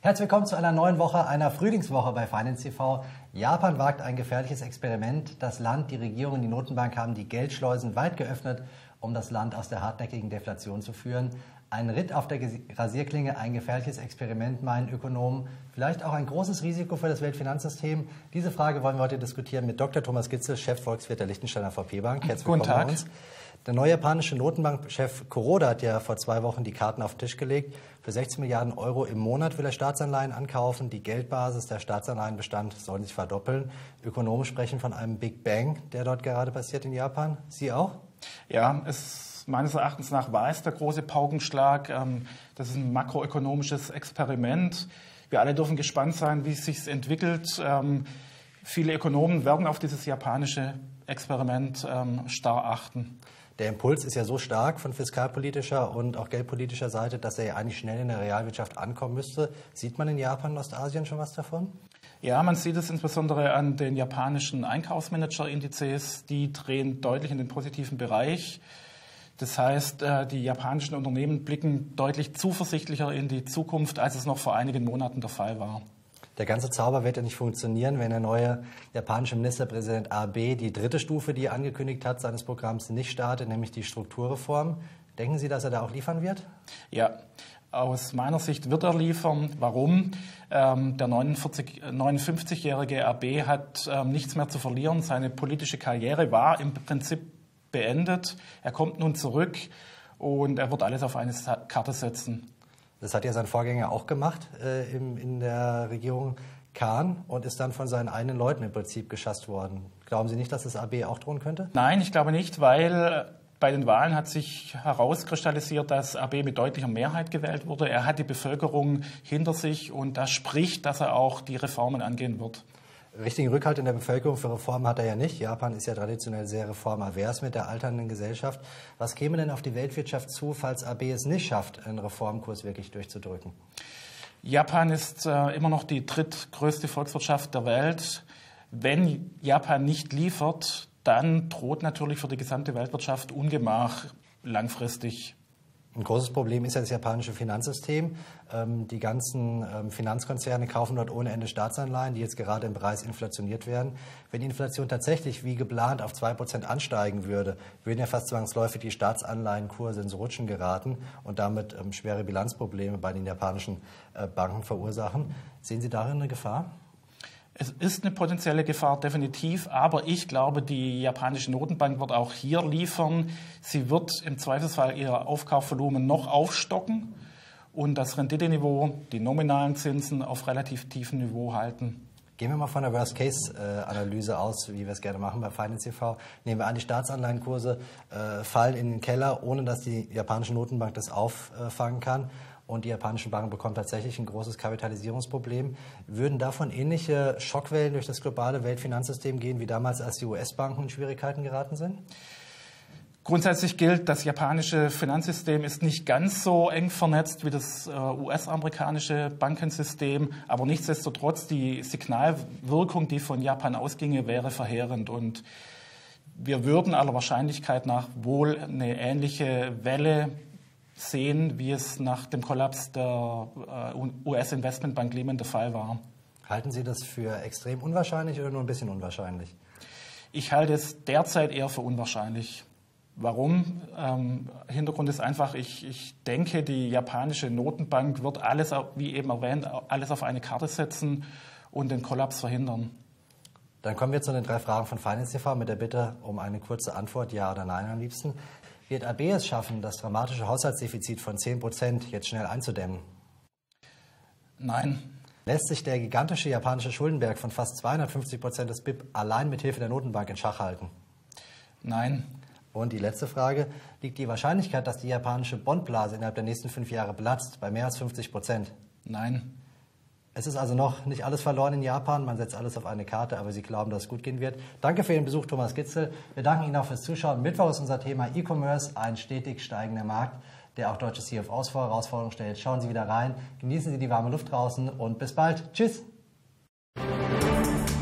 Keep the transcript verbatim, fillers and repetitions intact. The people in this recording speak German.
Herzlich willkommen zu einer neuen Woche, einer Frühlingswoche bei Finance T V. Japan wagt ein gefährliches Experiment. Das Land, die Regierung und die Notenbank haben die Geldschleusen weit geöffnet, um das Land aus der hartnäckigen Deflation zu führen. Ein Ritt auf der Rasierklinge, ein gefährliches Experiment, meinen Ökonomen. Vielleicht auch ein großes Risiko für das Weltfinanzsystem. Diese Frage wollen wir heute diskutieren mit Doktor Thomas Gitzel, Chefvolkswirt der Liechtensteiner V P Bank. Herzlich willkommen bei uns. Der neue japanische Notenbankchef Kuroda hat ja vor zwei Wochen die Karten auf den Tisch gelegt. Für sechzehn Milliarden Euro im Monat will er Staatsanleihen ankaufen. Die Geldbasis, der Staatsanleihenbestand soll sich verdoppeln. Ökonomen sprechen von einem Big Bang, der dort gerade passiert in Japan. Sie auch? Ja, es meines Erachtens nach war es der große Paukenschlag. Das ist ein makroökonomisches Experiment. Wir alle dürfen gespannt sein, wie es sich entwickelt. Viele Ökonomen werden auf dieses japanische Experiment starr achten. Der Impuls ist ja so stark von fiskalpolitischer und auch geldpolitischer Seite, dass er ja eigentlich schnell in der Realwirtschaft ankommen müsste. Sieht man in Japan und Ostasien schon was davon? Ja, man sieht es insbesondere an den japanischen Einkaufsmanager-Indizes. Die drehen deutlich in den positiven Bereich. Das heißt, die japanischen Unternehmen blicken deutlich zuversichtlicher in die Zukunft, als es noch vor einigen Monaten der Fall war. Der ganze Zauber wird ja nicht funktionieren, wenn der neue japanische Ministerpräsident Abe die dritte Stufe, die er angekündigt hat, seines Programms nicht startet, nämlich die Strukturreform. Denken Sie, dass er da auch liefern wird? Ja, aus meiner Sicht wird er liefern. Warum? Ähm, der neunundfünfzigjährige Abe hat ähm, nichts mehr zu verlieren. Seine politische Karriere war im Prinzip beendet. Er kommt nun zurück und er wird alles auf eine Karte setzen. Das hat ja sein Vorgänger auch gemacht äh, im, in der Regierung Kahn und ist dann von seinen eigenen Leuten im Prinzip geschasst worden. Glauben Sie nicht, dass das Abe auch drohen könnte? Nein, ich glaube nicht, weil bei den Wahlen hat sich herauskristallisiert, dass Abe mit deutlicher Mehrheit gewählt wurde. Er hat die Bevölkerung hinter sich und das spricht, dass er auch die Reformen angehen wird. Richtigen Rückhalt in der Bevölkerung für Reformen hat er ja nicht. Japan ist ja traditionell sehr reformavers mit der alternden Gesellschaft. Was käme denn auf die Weltwirtschaft zu, falls Abe es nicht schafft, einen Reformkurs wirklich durchzudrücken? Japan ist äh, immer noch die drittgrößte Volkswirtschaft der Welt. Wenn Japan nicht liefert, dann droht natürlich für die gesamte Weltwirtschaft Ungemach langfristig. Ein großes Problem ist ja das japanische Finanzsystem. Die ganzen Finanzkonzerne kaufen dort ohne Ende Staatsanleihen, die jetzt gerade im Preis inflationiert werden. Wenn die Inflation tatsächlich wie geplant auf zwei Prozent ansteigen würde, würden ja fast zwangsläufig die Staatsanleihenkurse ins Rutschen geraten und damit schwere Bilanzprobleme bei den japanischen Banken verursachen. Sehen Sie darin eine Gefahr? Es ist eine potenzielle Gefahr, definitiv, aber ich glaube, die japanische Notenbank wird auch hier liefern. Sie wird im Zweifelsfall ihr Aufkaufvolumen noch aufstocken und das Renditeniveau, die nominalen Zinsen auf relativ tiefem Niveau halten. Gehen wir mal von der Worst-Case-Analyse aus, wie wir es gerne machen bei Finance T V. Nehmen wir an, die Staatsanleihenkurse äh, fallen in den Keller, ohne dass die japanische Notenbank das auffangen kann. Und die japanischen Banken bekommen tatsächlich ein großes Kapitalisierungsproblem. Würden davon ähnliche Schockwellen durch das globale Weltfinanzsystem gehen, wie damals, als die U S-Banken in Schwierigkeiten geraten sind? Grundsätzlich gilt, das japanische Finanzsystem ist nicht ganz so eng vernetzt wie das U S-amerikanische Bankensystem. Aber nichtsdestotrotz, die Signalwirkung, die von Japan ausginge, wäre verheerend. Und wir würden aller Wahrscheinlichkeit nach wohl eine ähnliche Welle sehen, wie es nach dem Kollaps der U S-Investmentbank Lehman der Fall war. Halten Sie das für extrem unwahrscheinlich oder nur ein bisschen unwahrscheinlich? Ich halte es derzeit eher für unwahrscheinlich. Warum? Ähm, Hintergrund ist einfach, ich, ich denke, die japanische Notenbank wird alles, wie eben erwähnt, alles auf eine Karte setzen und den Kollaps verhindern. Dann kommen wir zu den drei Fragen von Finance T V mit der Bitte um eine kurze Antwort, ja oder nein am liebsten. Wird Abe es schaffen, das dramatische Haushaltsdefizit von zehn Prozent jetzt schnell einzudämmen? Nein. Lässt sich der gigantische japanische Schuldenberg von fast zweihundertfünfzig Prozent des B I P allein mit Hilfe der Notenbank in Schach halten? Nein. Und die letzte Frage, liegt die Wahrscheinlichkeit, dass die japanische Bondblase innerhalb der nächsten fünf Jahre platzt, bei mehr als fünfzig Prozent? Nein. Es ist also noch nicht alles verloren in Japan. Man setzt alles auf eine Karte, aber Sie glauben, dass es gut gehen wird. Danke für Ihren Besuch, Thomas Gitzel. Wir danken Ihnen auch fürs Zuschauen. Mittwoch ist unser Thema E-Commerce, ein stetig steigender Markt, der auch deutsche C F Os vor Herausforderungen stellt. Schauen Sie wieder rein, genießen Sie die warme Luft draußen und bis bald. Tschüss.